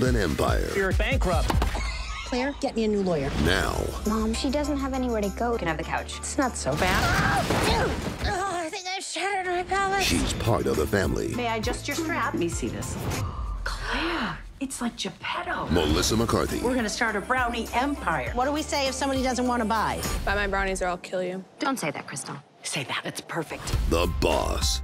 an empire. You're bankrupt. Claire, get me a new lawyer. Now. Mom, she doesn't have anywhere to go. You can have the couch. It's not so bad. Oh, I think I shattered my pelvis. She's part of the family. May I adjust your strap? Let me see this. Claire, it's like Geppetto. Melissa McCarthy. We're gonna start a brownie empire. What do we say if somebody doesn't want to buy? Buy my brownies or I'll kill you. Don't say that, Kristen. Say that. It's perfect. The Boss.